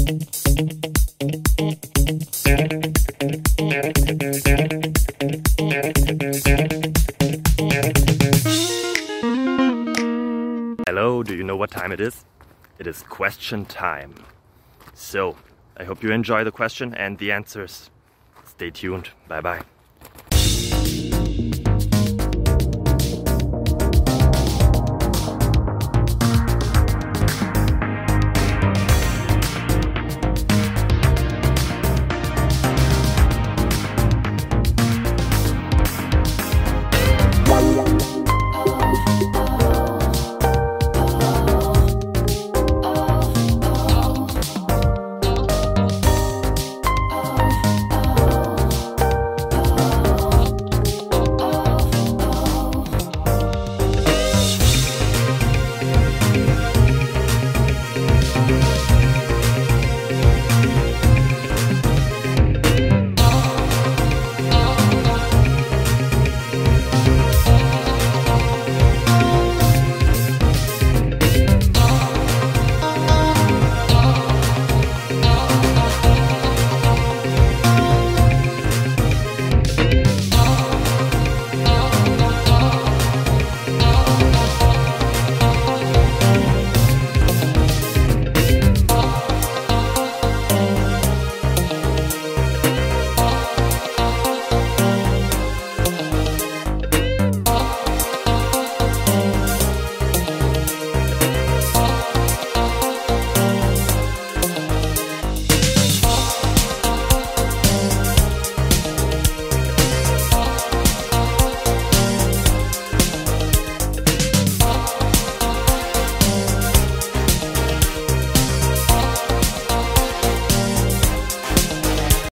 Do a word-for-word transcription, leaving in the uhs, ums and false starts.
Hello, do you know what time it is? It is question time. So, I hope you enjoy the question and the answers. Stay tuned. Bye bye.